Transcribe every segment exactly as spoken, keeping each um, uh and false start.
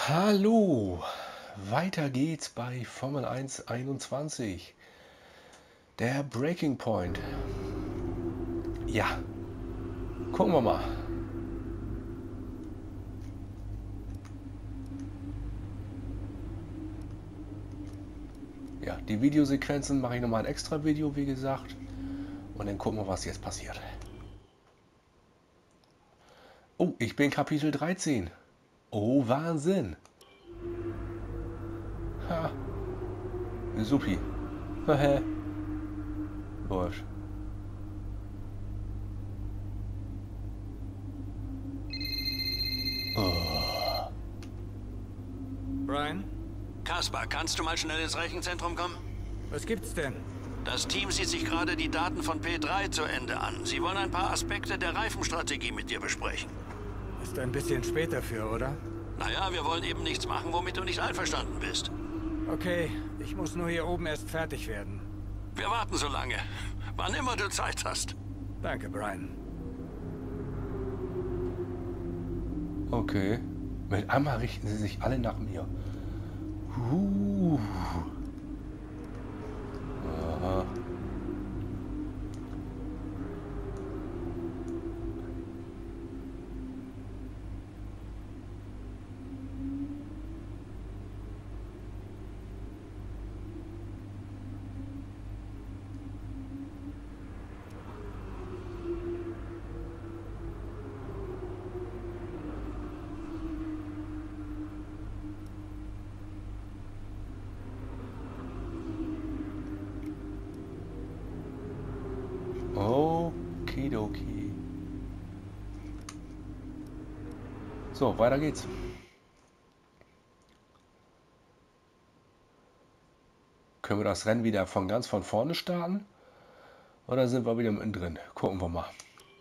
Hallo, weiter geht's bei Formel eins einundzwanzig. Der Breaking Point. Ja, gucken wir mal. Ja, die Videosequenzen mache ich nochmal ein extra Video, wie gesagt. Und dann gucken wir, was jetzt passiert. Oh, ich bin Kapitel dreizehn. Oh, Wahnsinn. Ha, supi. Läuft. Oh. Brian, Kaspar, kannst du mal schnell ins Rechenzentrum kommen? was gibt's denn? Das Team sieht sich gerade die Daten von P drei zu Ende an. Sie wollen ein paar Aspekte der Reifenstrategie mit dir besprechen. Ist ein bisschen spät dafür, oder? Naja, wir wollen eben nichts machen, womit du nicht einverstanden bist. Okay, ich muss nur hier oben erst fertig werden. Wir warten so lange. Wann immer du Zeit hast. Danke, Brian. Okay. Mit einmal richten sie sich alle nach mir. Uh. Aha. Okidoki. So, weiter geht's. Können wir das Rennen wieder von ganz von vorne starten? Oder sind wir wieder mittendrin drin? Gucken wir mal.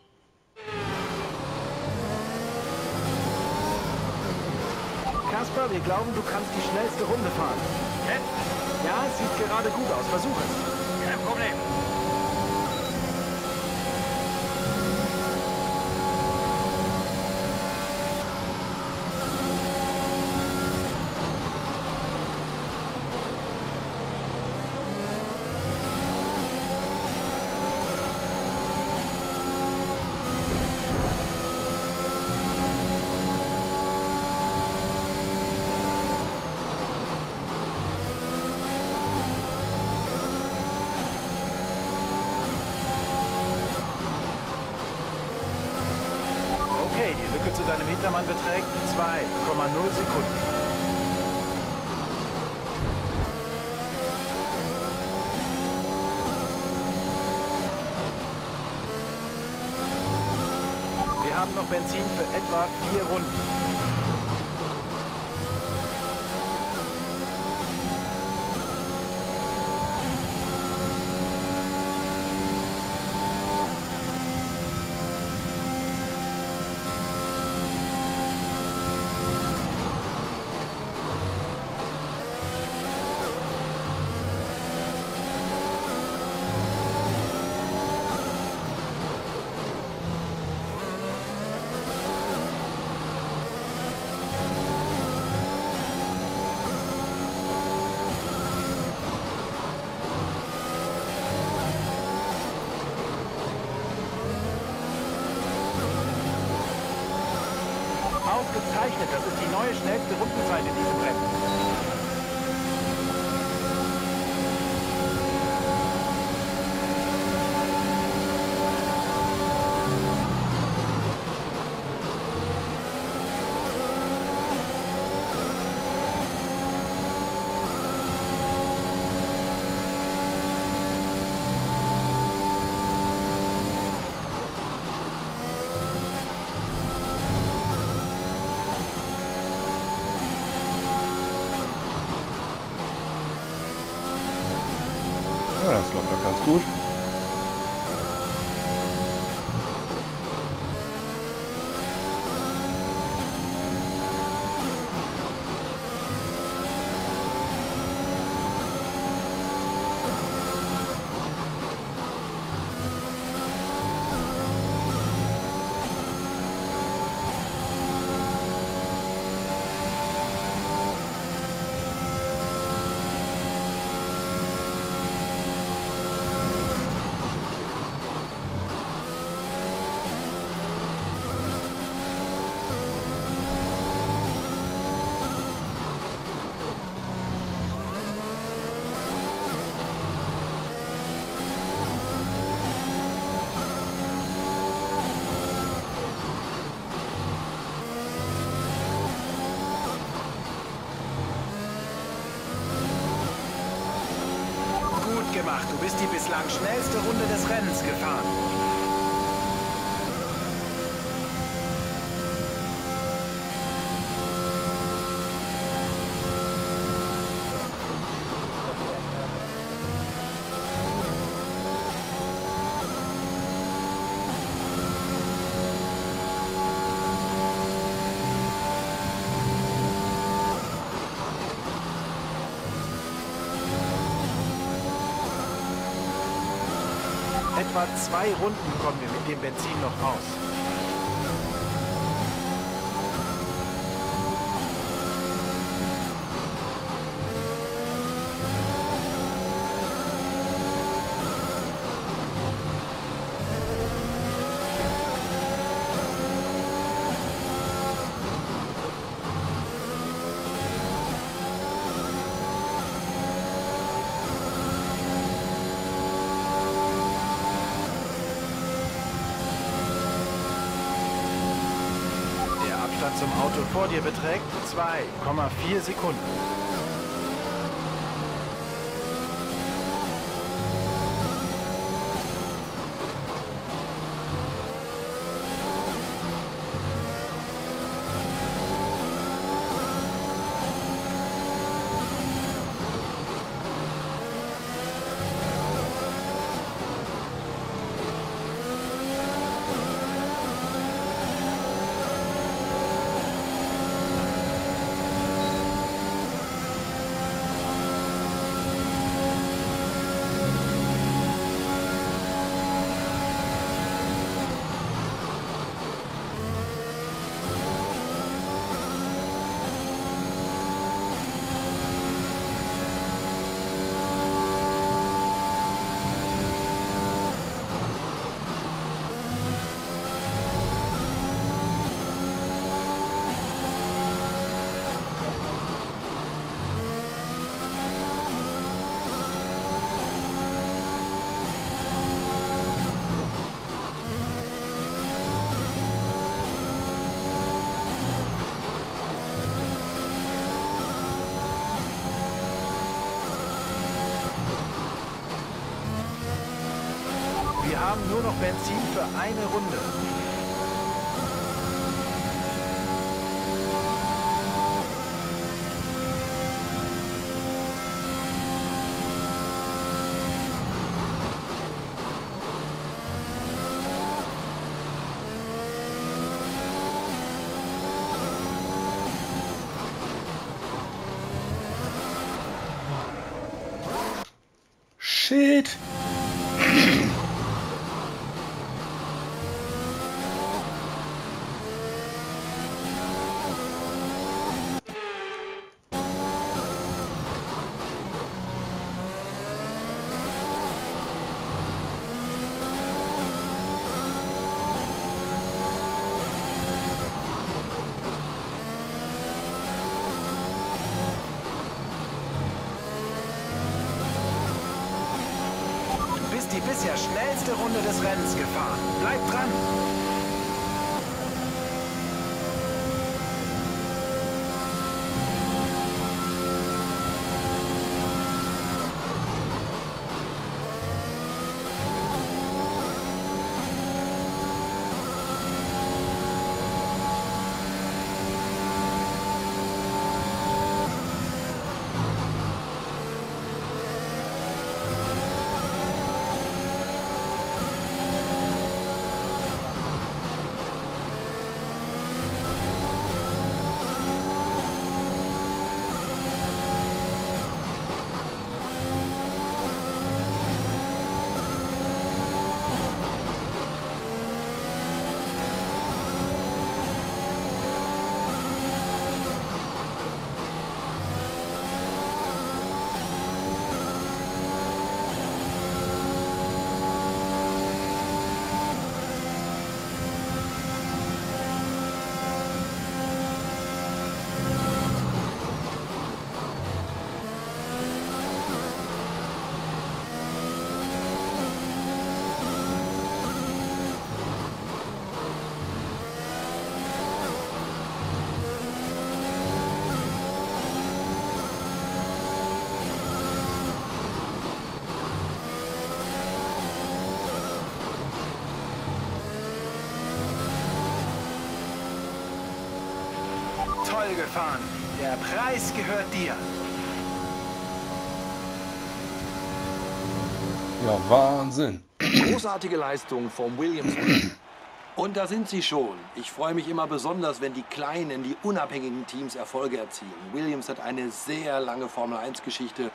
Kaspar, wir glauben, du kannst die schnellste Runde fahren. Jetzt? Ja, es sieht gerade gut aus. Versuch es. Kein Problem. Okay, die Lücke zu deinem Hintermann beträgt zwei Komma null Sekunden. Wir haben noch Benzin für etwa vier Runden. Ausgezeichnet, das ist die neue schnellste Rundenzeit in diesem Rennen. Ja, das läuft doch ganz gut. gemacht. Du bist die bislang schnellste Runde des Rennens gefahren. Etwa zwei Runden kommen wir mit dem Benzin noch raus. Zum Auto vor dir beträgt zwei Komma vier Sekunden. Wir haben nur noch Benzin für eine Runde. Shit! Die bisher schnellste Runde des Rennens gefahren. Bleib dran! Toll gefahren. Der Preis gehört dir. Ja, Wahnsinn. Großartige Leistung vom Williams. Und da sind sie schon. Ich freue mich immer besonders, wenn die kleinen, die unabhängigen Teams Erfolge erzielen. Williams hat eine sehr lange Formel eins Geschichte.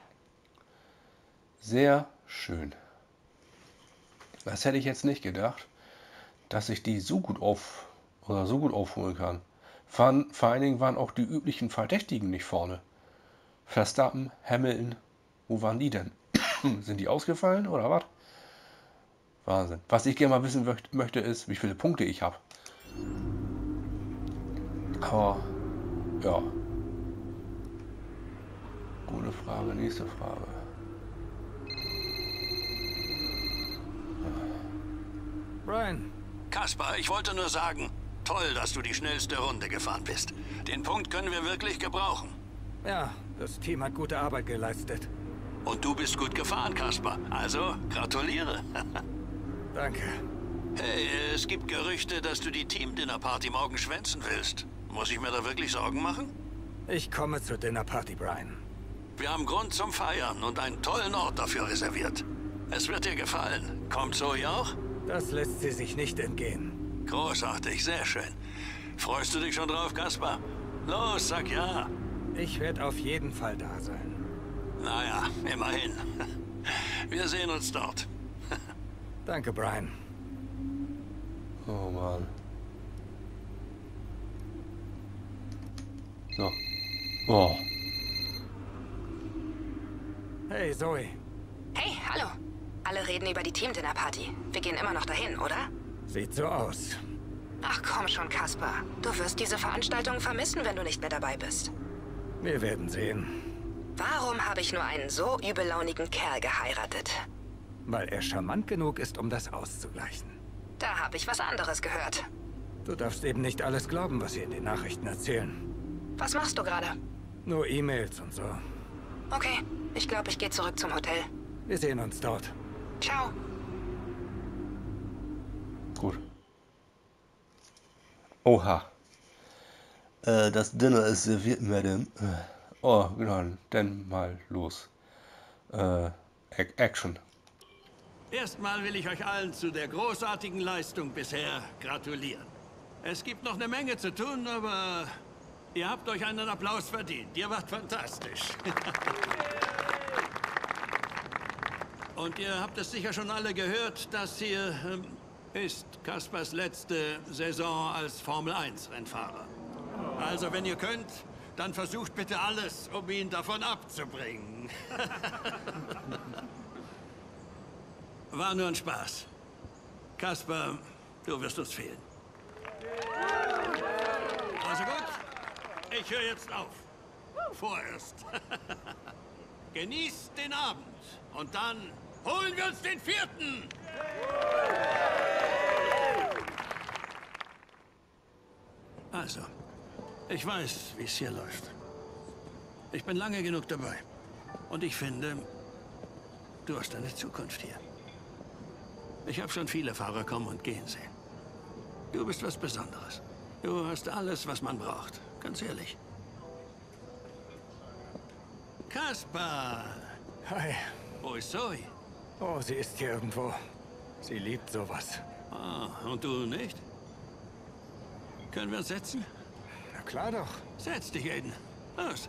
Sehr schön. Das hätte ich jetzt nicht gedacht, dass ich die so gut auf oder so gut aufholen kann. Vor, vor allen Dingen waren auch die üblichen Verdächtigen nicht vorne. Verstappen, Hamilton, wo waren die denn? Sind die ausgefallen oder was? Wahnsinn. Was ich gerne mal wissen möchte, ist, wie viele Punkte ich habe. Aber, ja. Gute Frage, nächste Frage. Brian. Kaspar, ich wollte nur sagen, toll, dass du die schnellste Runde gefahren bist. Den Punkt können wir wirklich gebrauchen. Ja, das Team hat gute Arbeit geleistet. Und du bist gut gefahren, Kaspar. Also, gratuliere. Danke. Hey, es gibt Gerüchte, dass du die Team-Dinner-Party morgen schwänzen willst. Muss ich mir da wirklich Sorgen machen? Ich komme zur Dinnerparty, Brian. Wir haben Grund zum Feiern und einen tollen Ort dafür reserviert. Es wird dir gefallen. Kommt Zoe auch? Das lässt sie sich nicht entgehen. Großartig, sehr schön. Freust du dich schon drauf, Kaspar? Los, sag ja. Ich werde auf jeden Fall da sein. Naja, immerhin. Wir sehen uns dort. Danke, Brian. Oh Mann. So. Oh. Hey, Zoe. Hey, hallo. Alle reden über die Team-Dinner-Party. Wir gehen immer noch dahin, oder? Sieht so aus. Ach komm schon, Kaspar. Du wirst diese Veranstaltung vermissen, wenn du nicht mehr dabei bist. Wir werden sehen. Warum habe ich nur einen so übellaunigen Kerl geheiratet? Weil er charmant genug ist, um das auszugleichen. Da habe ich was anderes gehört. Du darfst eben nicht alles glauben, was sie in den Nachrichten erzählen. Was machst du gerade? Nur E-Mails und so. Okay, ich glaube, ich gehe zurück zum Hotel. Wir sehen uns dort. Ciao. Gut. Oha. Äh, das Dinner ist serviert, Madame. Oh, genau, dann mal los. Äh, Action. Erstmal will ich euch allen zu der großartigen Leistung bisher gratulieren. Es gibt noch eine Menge zu tun, aber ihr habt euch einen Applaus verdient. Ihr wart fantastisch. Und ihr habt es sicher schon alle gehört, das hier ähm, ist Kaspars letzte Saison als Formel eins Rennfahrer. Also wenn ihr könnt, dann versucht bitte alles, um ihn davon abzubringen. War nur ein Spaß. Kaspar, du wirst uns fehlen. Also gut, ich höre jetzt auf. Vorerst. Genießt den Abend und dann holen wir uns den vierten. Also, ich weiß, wie es hier läuft. Ich bin lange genug dabei. Und ich finde, du hast eine Zukunft hier. Ich habe schon viele Fahrer kommen und gehen sehen. Du bist was Besonderes. Du hast alles, was man braucht. Ganz ehrlich. Kaspar! Hi. Wo ist Zoe? Oh, sie ist hier irgendwo. Sie liebt sowas. Ah, und du nicht? Können wir uns setzen? Na klar doch. Setz dich, Aiden. Los.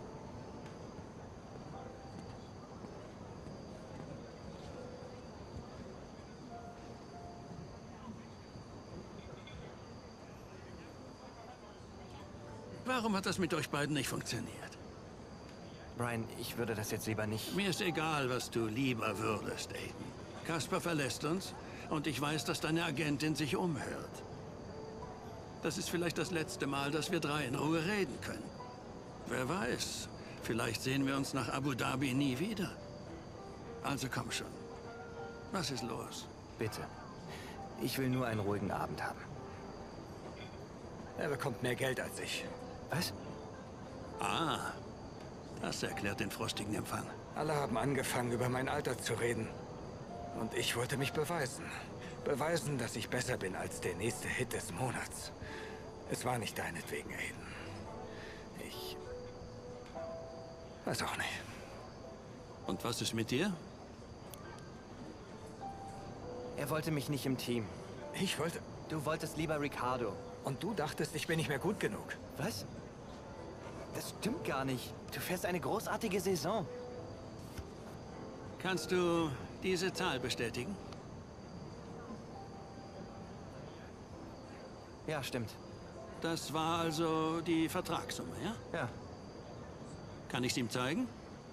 Warum hat das mit euch beiden nicht funktioniert? Brian, ich würde das jetzt lieber nicht... Mir ist egal, was du lieber würdest, Aiden. Kaspar verlässt uns und ich weiß, dass deine Agentin sich umhört. Das ist vielleicht das letzte Mal, dass wir drei in Ruhe reden können. Wer weiß, vielleicht sehen wir uns nach Abu Dhabi nie wieder. Also komm schon. Was ist los? Bitte. Ich will nur einen ruhigen Abend haben. Er bekommt mehr Geld als ich. Was? Ah, das erklärt den frostigen Empfang. Alle haben angefangen, über mein Alter zu reden. Und ich wollte mich beweisen. Beweisen, dass ich besser bin als der nächste Hit des Monats. Es war nicht deinetwegen, Aiden. Weiß auch nicht. Und was ist mit dir? Er wollte mich nicht im Team. Ich wollte... Du wolltest lieber Ricardo. Und du dachtest, ich bin nicht mehr gut genug. Was? Das stimmt gar nicht. Du fährst eine großartige Saison. Kannst du diese Zahl bestätigen? Ja, stimmt. Das war also die Vertragssumme, ja? Ja. Kann ich es ihm zeigen?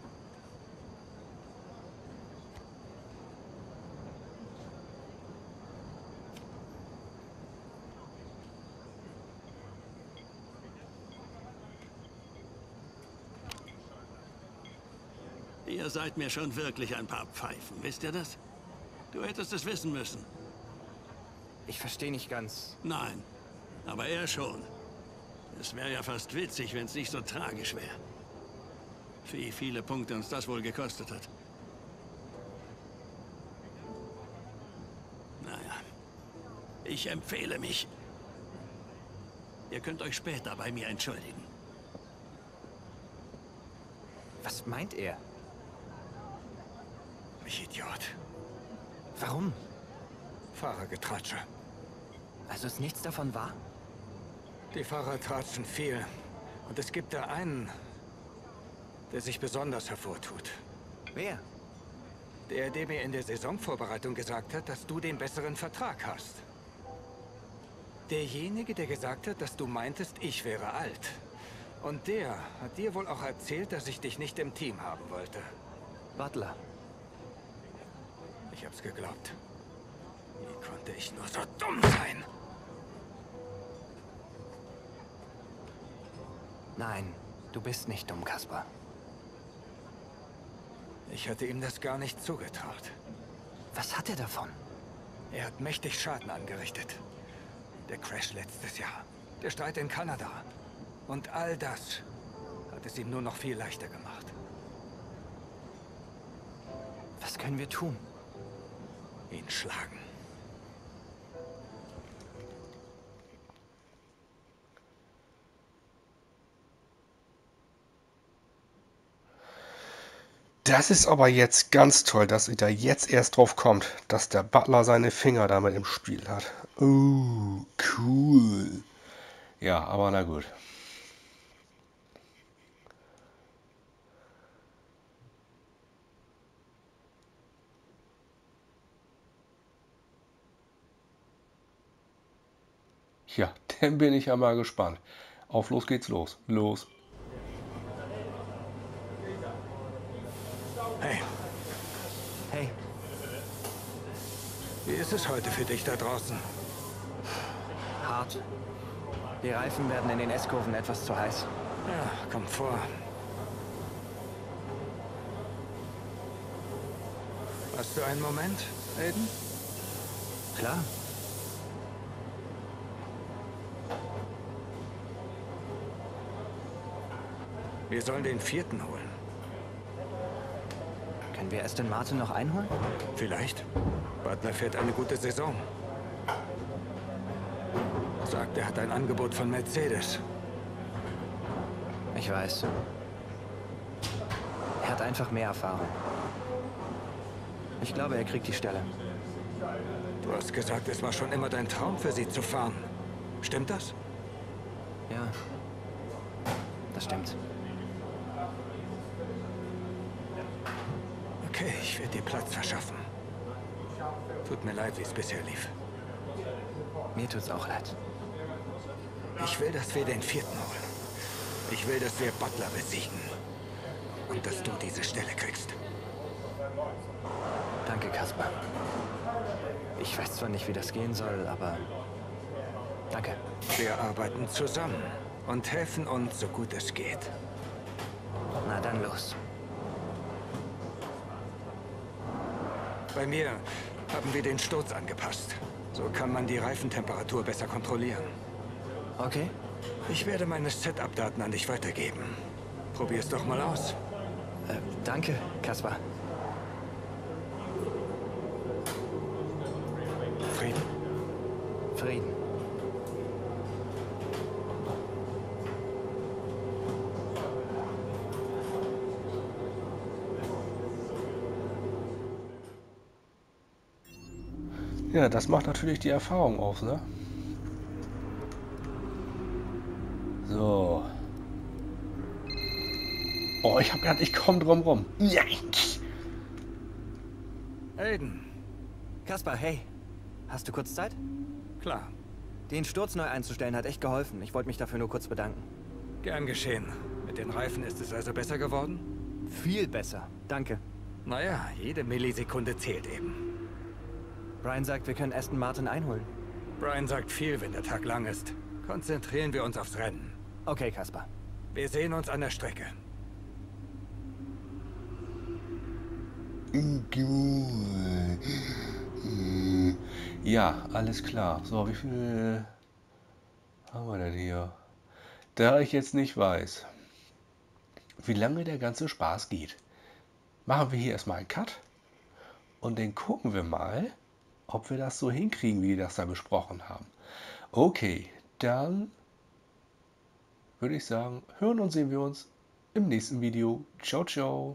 Ihr seid mir schon wirklich ein paar Pfeifen, wisst ihr das? Du hättest es wissen müssen. Ich verstehe nicht ganz. Nein, aber er schon. Es wäre ja fast witzig, wenn es nicht so tragisch wäre. Wie viele Punkte uns das wohl gekostet hat. Naja, ich empfehle mich. Ihr könnt euch später bei mir entschuldigen. Was meint er? Ich Idiot. Warum? Fahrergetratsche. Also ist nichts davon wahr? Die Fahrer tratschen viel. Und es gibt da einen, der sich besonders hervortut. Wer? Der, der mir in der Saisonvorbereitung gesagt hat, dass du den besseren Vertrag hast. Derjenige, der gesagt hat, dass du meintest, ich wäre alt. Und der hat dir wohl auch erzählt, dass ich dich nicht im Team haben wollte. Butler. Ich hab's geglaubt. Wie konnte ich nur so dumm sein? Nein, du bist nicht dumm, Kaspar. Ich hatte ihm das gar nicht zugetraut. Was hat er davon? Er hat mächtig Schaden angerichtet. Der Crash letztes Jahr, der Streit in Kanada. Und all das hat es ihm nur noch viel leichter gemacht. Was können wir tun? Ihn schlagen. Das ist aber jetzt ganz toll, dass ihr da jetzt erst drauf kommt, dass der Butler seine Finger damit im Spiel hat. Oh, cool. Ja, aber na gut. Ja, dann bin ich ja mal gespannt. Auf los geht's los. Los. Hey, Hey, wie ist es heute für dich da draußen? hart. Die Reifen werden in den S-Kurven etwas zu heiß. Ja, komm vor. Hast du einen Moment, Aiden? Klar. Wir sollen den vierten holen. Können wir Aston Martin noch einholen? Vielleicht. Butler fährt eine gute Saison. Sagt, er hat ein Angebot von Mercedes. Ich weiß. Er hat einfach mehr Erfahrung. Ich glaube, er kriegt die Stelle. Du hast gesagt, es war schon immer dein Traum, für sie zu fahren. Stimmt das? Ja, das stimmt. Okay, ich werde dir Platz verschaffen. Tut mir leid, wie es bisher lief. Mir tut's auch leid. Ich will, dass wir den vierten holen. Ich will, dass wir Butler besiegen. Und dass du diese Stelle kriegst. Danke, Kaspar. Ich weiß zwar nicht, wie das gehen soll, aber danke. Wir arbeiten zusammen und helfen uns, so gut es geht. Na dann los. Bei mir haben wir den Sturz angepasst. So kann man die Reifentemperatur besser kontrollieren. Okay? Ich werde meine Setup-Daten an dich weitergeben. Probier's doch mal aus. Äh, danke, Kaspar. Frieden? Frieden. Ja, das macht natürlich die Erfahrung aus, ne? So. Oh, ich hab grad, ich komm drum rum. Nein. Aiden, Kaspar, hey. Hast du kurz Zeit? klar, Den Sturz neu einzustellen hat echt geholfen. Ich wollte mich dafür nur kurz bedanken. gern geschehen. Mit den Reifen ist es also besser geworden? Viel besser. Danke. Naja, jede Millisekunde zählt eben. Brian sagt, wir können Aston Martin einholen. Brian sagt viel, wenn der Tag lang ist. Konzentrieren wir uns aufs Rennen. Okay, Kaspar. Wir sehen uns an der Strecke. Ja, alles klar. So, wie viel haben wir denn hier? Da ich jetzt nicht weiß, wie lange der ganze Spaß geht, machen wir hier erstmal einen Cut und dann gucken wir mal, ob wir das so hinkriegen, wie wir das da besprochen haben. Okay, dann würde ich sagen, hören und sehen wir uns im nächsten Video. Ciao, ciao.